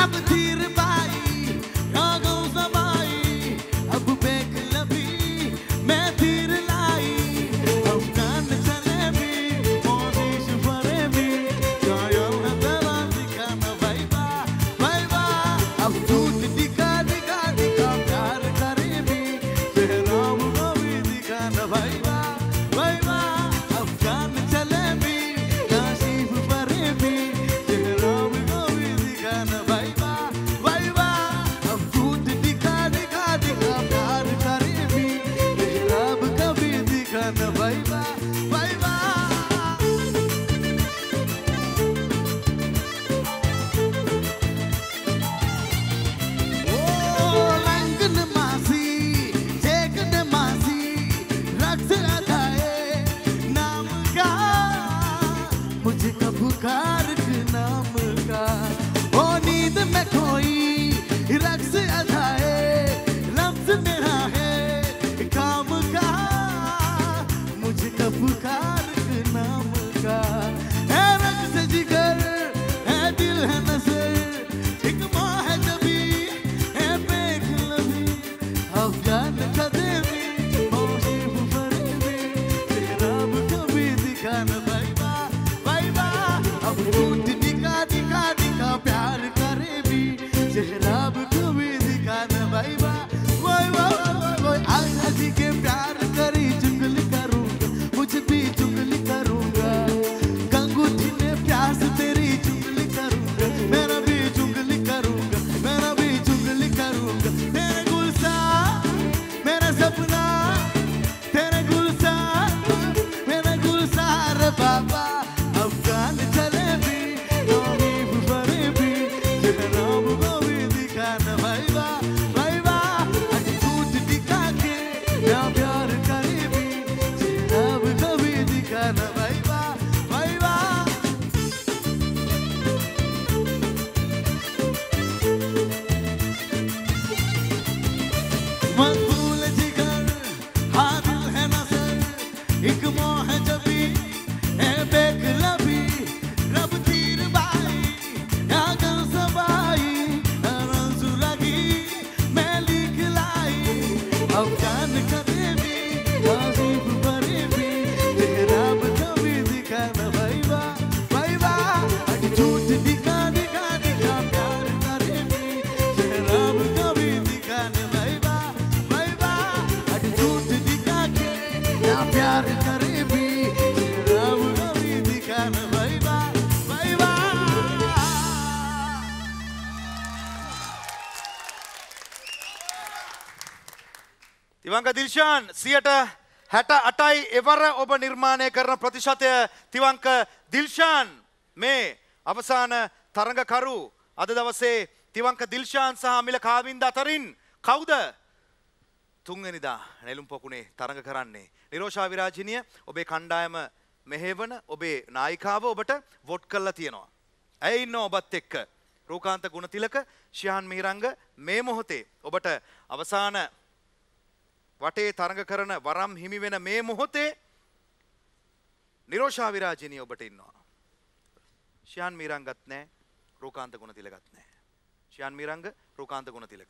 रब तीर बाई रागों समाई अब बेक लबी मैं तीर लाई अब कान चले भी मोदिश परे भी जायल न तेरा दिखाना वाइबा वाइबा अब झूठ दिखा दिखा दिखा प्यार करे भी तेरा वो भी दिखाना वाइबा वाइबा अब कान चले भी काशिफ परे भी तेरा वो भी दिखाना वाइबा वाइबा अब झूठ दिखा दिखा दिखा प्यार करे भी तेरा वो भी दिखाना वाइबा वाइबा लंगन मासी जेगन मासी रक्त अदाए नाम का मुझे कब पुकार नाम का ओ नींद में खोई रक्त अदाए लफ्ज मेरा है काम का मुझे कब पुकार नाम का है रंग से जिगर है दिल है नजर एक माँ है जबी है बेक लबी अब जान कदेमी मौसिफ फरेबी तेरा अब कभी दिखाना वाइबा वाइबा अब झूठ दिखा दिखा दिखा प्यार करे भी चेहरा अब कभी दिखाना वाइबा वाइबा आजा जी के प्यार करी चुगली करूंगा मुझे भी चुगली करूंगा गंगूठी में प्यास तेरी चुगली करूंगा मेरा भी चुगली करूंगा मेरा भी चुगली करूंगा तेरे गुलशन मेरा सपना तेरे गुलशन मेरा गुलशन बाबा अब कान चले भी नौमी फरे भी तेरा वो भी दिखाना वाइबा वाइबा आज झूठ दिखा के या प्यार करे भी तेरा वो भी दिखाना वाइबा वाइबा मकबूल जिगर हाँ दिल है नजर एक मोह है जबी है बेक लबी रब तीर बाई या गल सबाई रंजू लगी मैं लिख लाई अब जान करे भी काशिफ परे भी तेरा अब कभी दिखाना वाइबा वाइबा आज झूठ दिखा दिखा दिखा प्यार करे भी तेरा अब कभी दिखाना वाइबा वाइबा आज झूठ दिखा के या प्यार करे भी तेरा अब कभी दिखाना वाइबा वाइबा තිවංක දිල්ෂාන් 68යි එවර ඔබ නිර්මාණය කරන ප්‍රතිශතය තිවංක දිල්ෂාන් මේ අවසාන තරඟකරු අද දවසේ තිවංක දිල්ෂාන් සහ අමිල කාවින්ද අතරින් කවුද තුන්වෙනිදා නෙළුම් පොකුණේ තරඟ කරන්නේ නිරෝෂා විරාජිනිය ඔබේ කණ්ඩායම මෙහෙවන ඔබේ නායිකාව ඔබට වොට් කරලා තියෙනවා. ඇය ඉන්නවා ඔබත් එක්ක. රූකාන්ත ගුණතිලක ශිහාන් මිහිරංග මේ මොහොතේ ඔබට අවසාන වටේ තරඟ කරන වරම් හිමි වෙන මේ මොහොතේ නිරෝෂා විරාජිනිය ඔබට ඉන්නවා. ශිහාන් මිහිරංගත් නැහැ, රූකාන්ත ගුණතිලකත් නැහැ. ශිහාන් මිහිරංග, රූකාන්ත ගුණතිලක.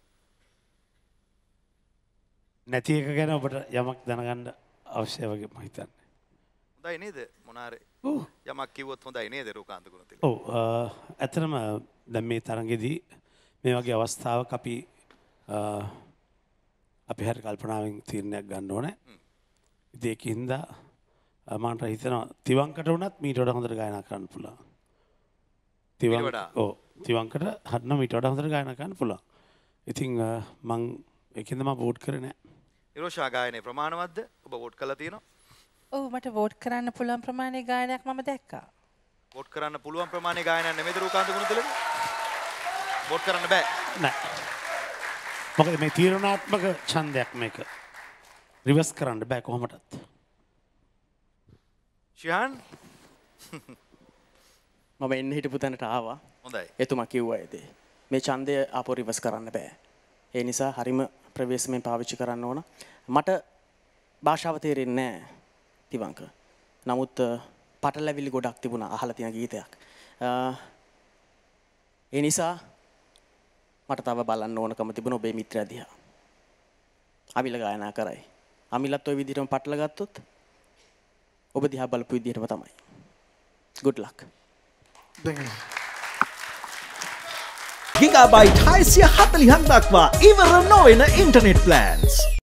නැති එක ගැන ඔබට යමක් දැනගන්න අවශ්‍යයි වගේ මම හිතන්නේ. හොඳයි නේද මොනාරේ? ඔව්. යමක් කිව්වොත් හොඳයි නේද රූකාන්ත ගුණතිලක? ඔව් ඇත්තටම දැන් මේ තරඟෙදී මේ වගේ අවස්ථාවක අපි හරි කල්පනාවෙන් තීරණයක් ගන්න ඕනේ. ඉතින් ඒකින්ද මට හිතෙනවා තිවංකට වුණත් මීට වඩා හොඳට ගායනා කරන්න පුළුවන්. තිවංකට හරිනම් මීට වඩා හොඳට ගායනා කරන්න පුළුවන්. ඉතින් මම ඒකින්ද මම වෝට් කරේ නැහැ. නිරෝෂා ගායනයේ ප්‍රමාණවත්ද? ඔබ වෝට් කරලා තියෙනවා? ඔව් මට වෝට් කරන්න පුළුවන් ප්‍රමාණයේ ගායනයක් මම දැක්කා. වෝට් කරන්න පුළුවන් ප්‍රමාණයේ ගායනයක් නෙමෙයිද රූකාන්ත ගුණතිලක? වෝට් කරන්න බෑ. නෑ. මොකද මේ තීරණාත්මක ඡන්දයක් මේක. රිවර්ස් කරන්න බෑ කොහොමදත්. ශිහාන් මම එන්න හිටපු තැනට ආවා. හොඳයි. එතුමා කිව්වා ඒ මේ ඡන්දය ආපහු රිවර්ස් කරන්න බෑ. ඒ නිසා හරිම ප්‍රවේශමෙන් පාවිච්චි කරන්න ඕන. මට භාෂාව තේරෙන්නේ නැහැ තිවංක. නමුත් පටලැවිලි ගොඩක් තිබුණා අහලා තියෙන ගීතයක්. ඒ නිසා මට තව බලන්න ඕනකම තිබුණ ඔබේ මිත්‍රයා දිහා. අමිල ගායනා කරයි. අමිලත් ওই විදිහටම පටල ගත්තොත් ඔබ දිහා බලපු විදිහටම තමයි. good luck. ගිගාබයිට් 640ක් දක්වා ඉවර නොවන ඉන්ටර්නෙට් ප්ලෑන්ස්